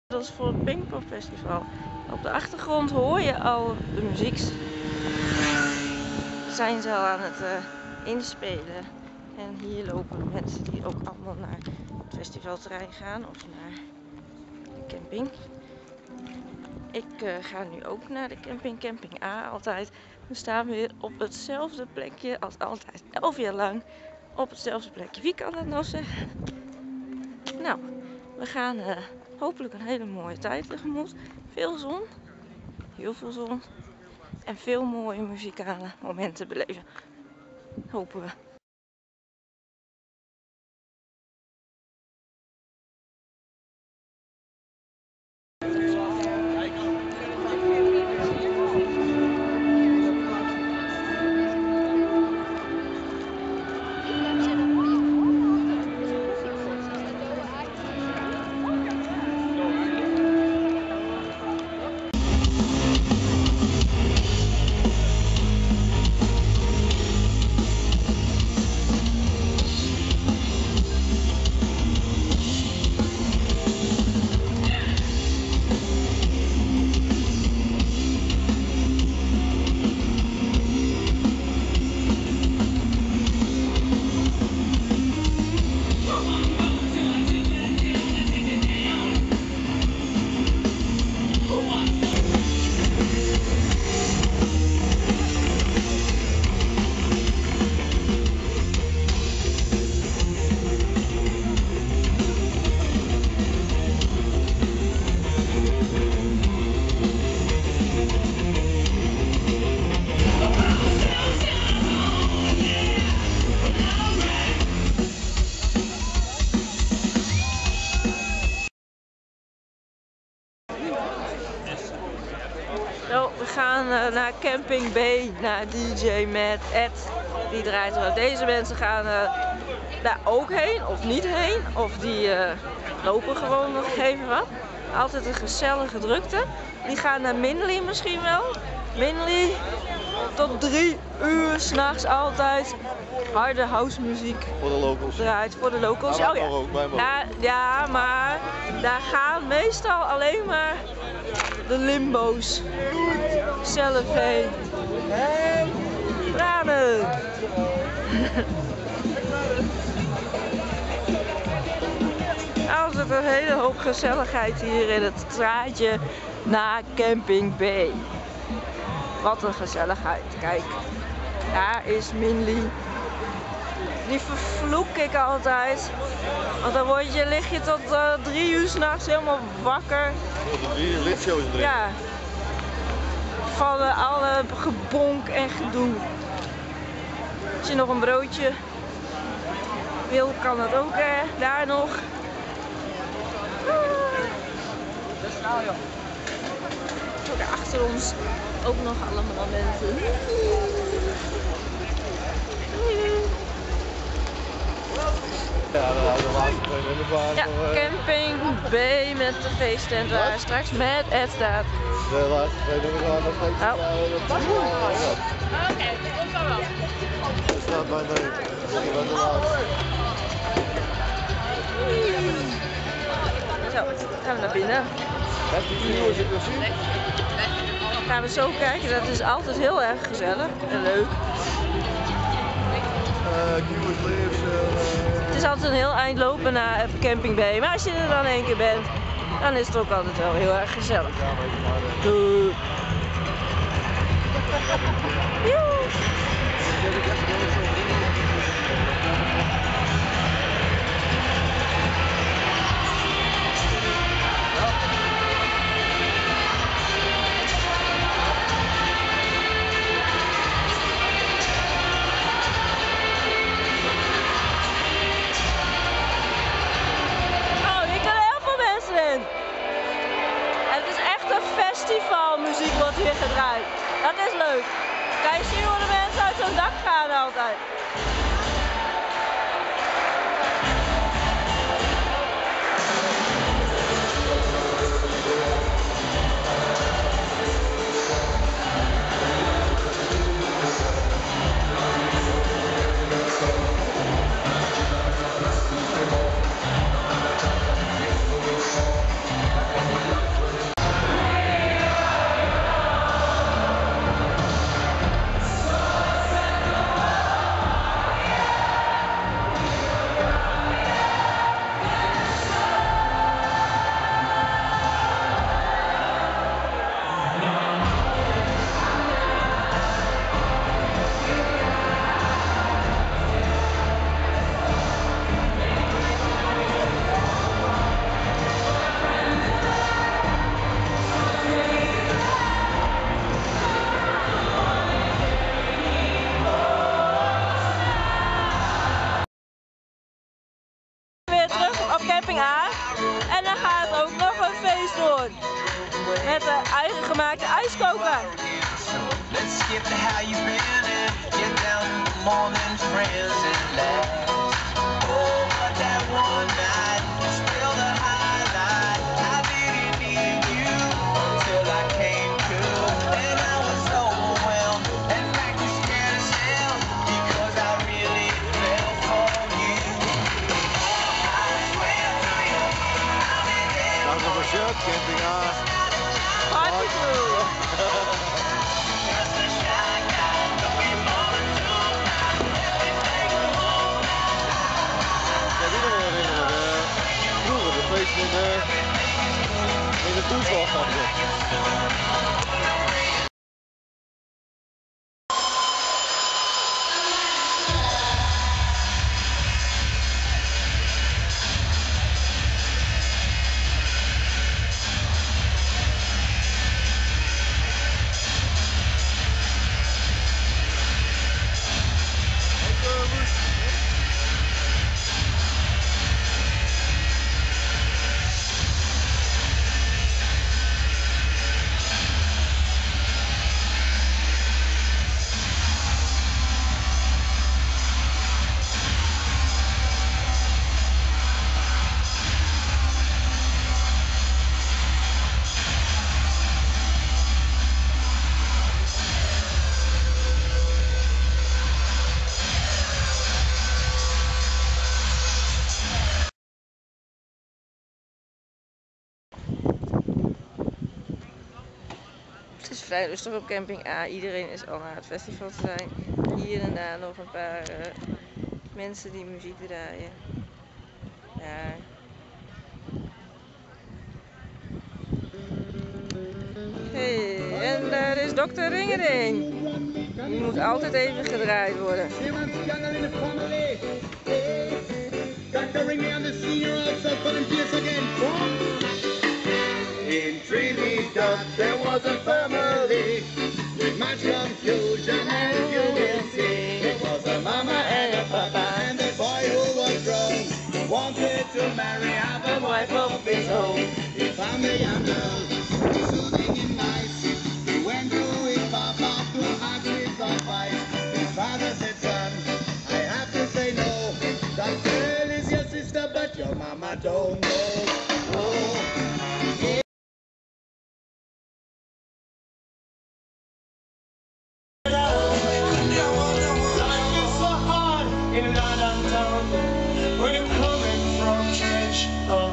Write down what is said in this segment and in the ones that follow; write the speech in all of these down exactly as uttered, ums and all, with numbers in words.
Dat is voor het Pinkpop Festival. Op de achtergrond hoor je al de muziek. Zijn ze al aan het uh, inspelen. En hier lopen mensen die ook allemaal naar het festivalterrein gaan of naar de camping. Ik uh, ga nu ook naar de camping, camping A altijd. We staan weer op hetzelfde plekje als altijd, elf jaar lang. Op hetzelfde plekje. Wie kan dat nou zeggen? Nou, we gaan uh, hopelijk een hele mooie tijd tegemoet. Veel zon, heel veel zon. En veel mooie muzikale momenten beleven. Hopen we. Zo, we gaan uh, naar Camping B, naar D J met Ed. Die draait er. Deze mensen gaan uh, daar ook heen of niet heen. Of die uh, lopen gewoon nog even wat. Altijd een gezellige drukte. Die gaan naar Minley misschien wel. Minley tot drie uur s'nachts altijd. Harde housemuziek. Voor de locals. Draait voor de locals. Ja, oh, ja. Ook, Ja, ja, maar daar gaan meestal alleen maar de limbo's zelf heen. Tranen! Altijd een hele hoop gezelligheid hier in het straatje naar Camping B. Wat een gezelligheid. Kijk, daar is Minley. Die vervloek ik altijd. Want dan word je, lig je tot uh, drie uur s'nachts helemaal wakker. Tot de drie lidshows erin. Ja. Van uh, alle gebonk en gedoe. Als je nog een broodje wil, kan dat ook. Eh, daar nog. Ook achter ons ook nog allemaal mensen. Ja, Camping B met de feesttent waar hij straks met Ed staat. De laatste twee nummers aan nog steeds. Oké, dat komt wel. Er staat bijna in. Misschien wel de laatste. Zo, gaan we naar binnen. Heb je die nieuwe zitten zien? Gaan we zo kijken, dat is altijd heel erg gezellig en leuk. Het is altijd een heel eind lopen naar Camping B, maar als je er dan één keer bent, dan is het ook altijd wel heel erg gezellig. Doei! Festivalmuziek wordt hier gedraaid. Dat is leuk. Kan je zien hoe de mensen uit zo'n dak gaan altijd. camping aan. En dan gaat ook nog een feest door. Met de eigen gemaakte ijskoker. Let's skip to how you been and get down to the morning friends and laugh. Oh, but that one night is still the highlight. I didn't need you till I came to, and I was overwhelmed and practically scared as hell because I really fell for you. I swear to you, I'll be there. Dank voor het shirt, camping aan. Hartstikke Vroeger de feesten in de, in de toeslag hadden we. Het is vrij rustig op camping A. Iedereen is al naar het festival te zijn. Hier en daar nog een paar uh, mensen die muziek draaien. Ja. Hey, en daar is dokter Ringering. Die moet altijd even gedraaid worden. doctor Ringering on the senior outside volunteers again. In Trinidad there was a family with much confusion, and you will see there was a mama and a papa, and the boy who was grown wanted to marry, have a wife of his own. He found a young girl, soothing and nice. He went to his papa to ask his advice. His father said, son, I have to say no. That girl is your sister, but your mama don't know. Oh. In London town, when you're coming from church, uh,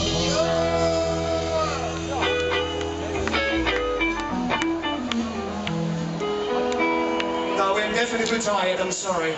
no, we're definitely tired, I'm sorry.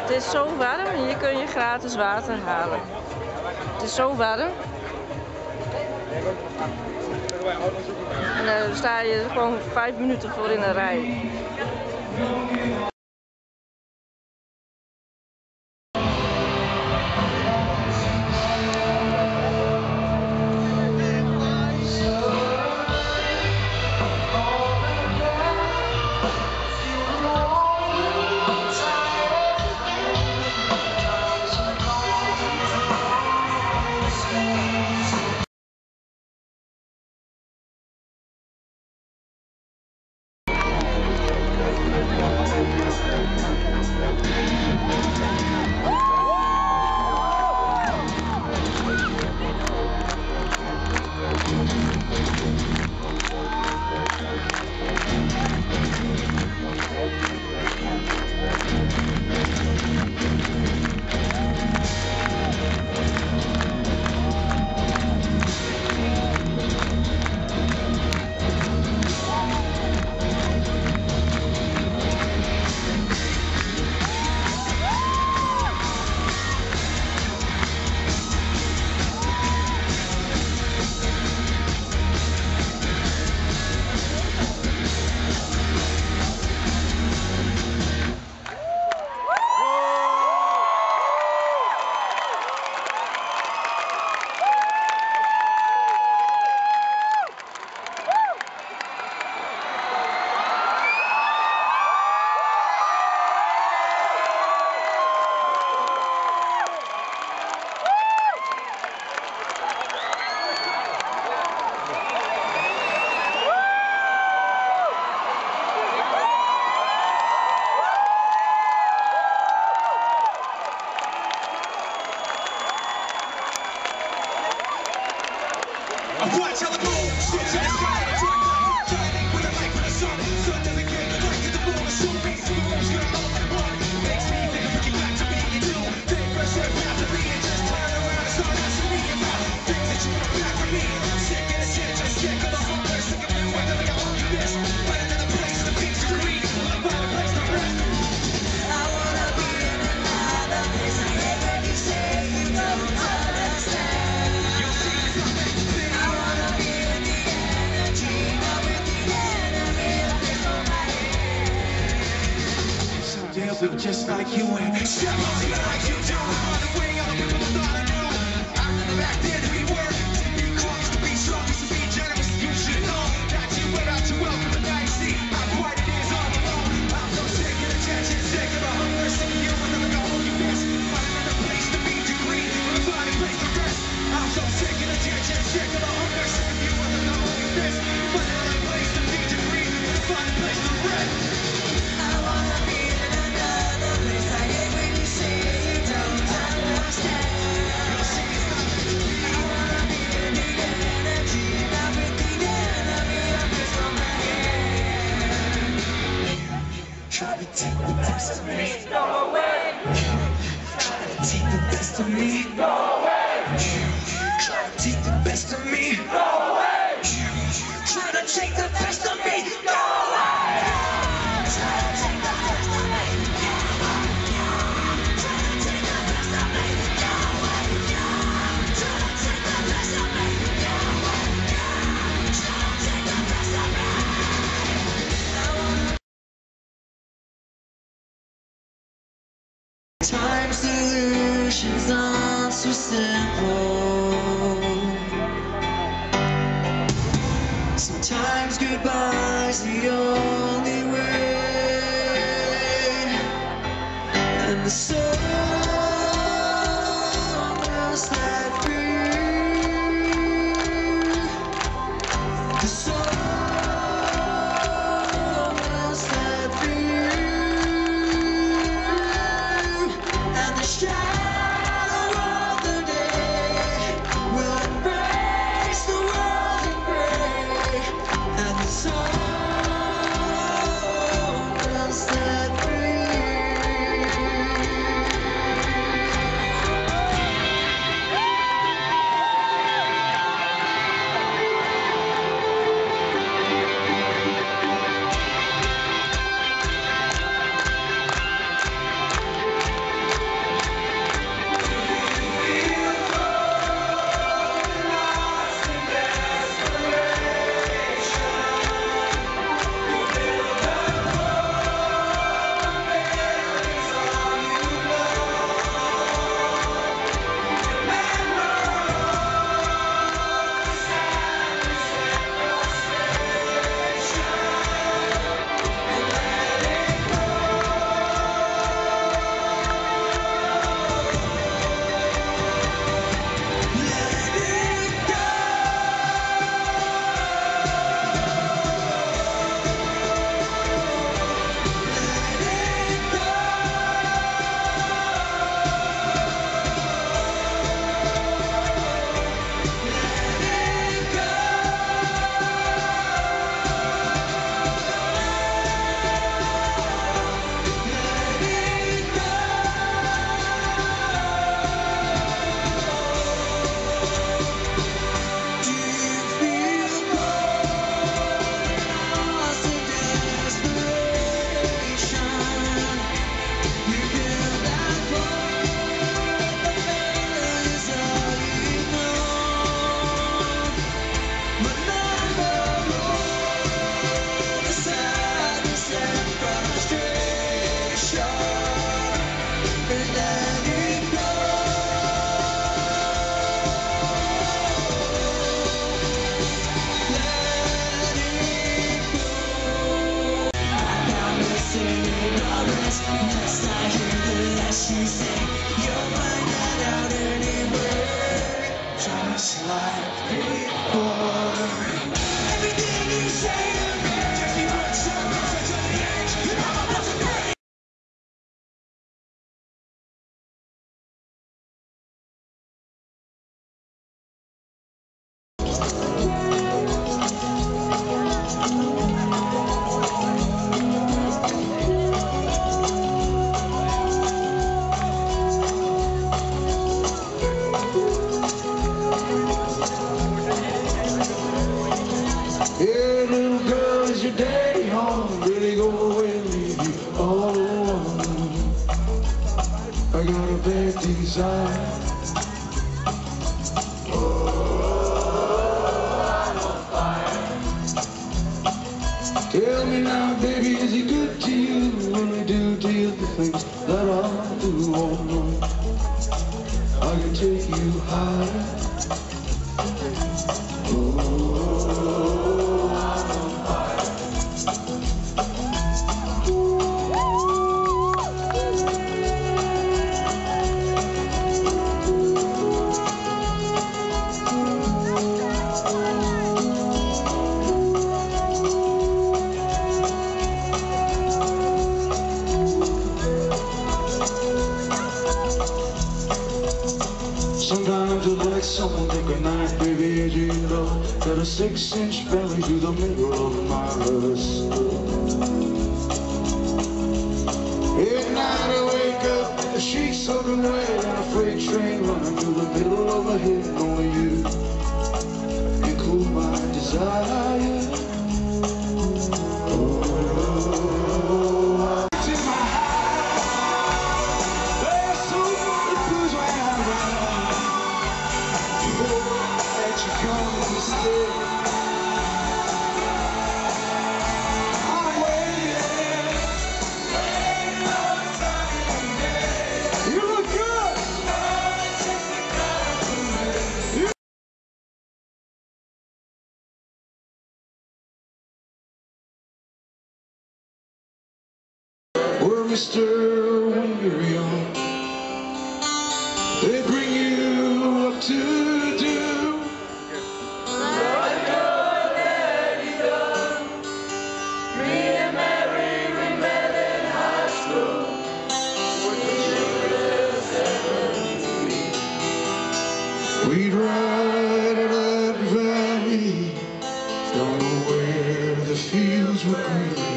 Het is zo warm, hier kun je gratis water halen. Het is zo warm. En daar uh, sta je gewoon vijf minuten voor in een rij. Watch how the moon shoots in the sky. Shining with a light from the sun. Sun doesn't care. The light to the moon. Shoot me. The moon's gonna love and run. Makes me think of looking back to me and you. Take fresh air back to me and just turn around and start asking me about things that you want back from me. Sick of the shit, just sick of the hunger. Sick of you acting like I owe you this. Right into the place of the peace and greed. I'll find a place to rest. I wanna be in another place. I hate when you say you don't understand. You see something. I wanna be with the energy, not with the enemy. A place on my head. Someday I'll be just like you and step on me like you do. On the way, all the people I thought I knew. I never back there to be worth. To be cautious, to be strong, to be generous. You should know that you were out to welcome the night. See how quiet it is all alone. I'm so sick of the tension, sick of the hunger, sick of you. I'm never gonna hold you this. Find another place to be degree, find a place to rest. I'm so sick of the tension, sick of the hunger, sick of you. I'm never gonna hold you this. Find another place to be degree, find a place to rest. I wanna be in another place. I hate when you say you don't understand. You'll see it's not meant to be. I wanna be in the energy, not with the enemy. I'm just on my head. Try to take the best of me. Go away. Try to take the best of me. Go away. Try to take the best of me. Go away. Try to take the best of me. Go away. Try to take the best of me. Try to take the best of me. Go away. Try to take the best of me. Go away. Try to take the best of me. Times solutions aren't so simple. Sometimes goodbye's the only way. And the soul will set free. The soul will set free. And the shadow of the day a bad desire. Tell me now, baby, is he good to you? When he do to you the things that I do, oh no, I can take you higher. Oh, I'm on fire. Sometimes it's like someone take a knife, baby, as you know, got a six-inch belly through the middle of my wrist. At night I wake up, the sheets soaking wet, and a freight train running through the middle of my head. Only you can cool my desire. Oh, it's in my heart. There's so many blues when I run. That you come to stay. I'm waiting. Ain't no sunny day. You look good. You Well, mister, when you're young, they bring you up to do what your daddy done. Me and Mary, we met in high school. We'd ride it up the valley, don't know where the fields were green.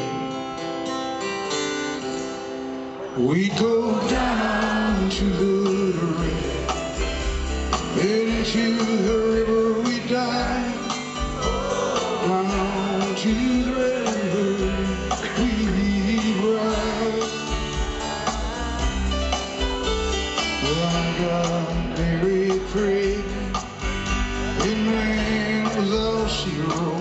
We'd go down to the river, and into the river we dive. Down to the river we ride. Well, I got Mary praying, and man was all she wrote.